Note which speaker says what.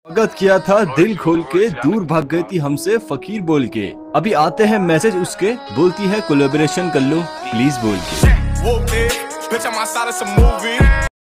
Speaker 1: स्वागत किया था दिल खोल के, दूर भाग गई थी हमसे फकीर बोल के। अभी आते हैं मैसेज उसके, बोलती है कोलैबोरेशन कर लो प्लीज बोल के।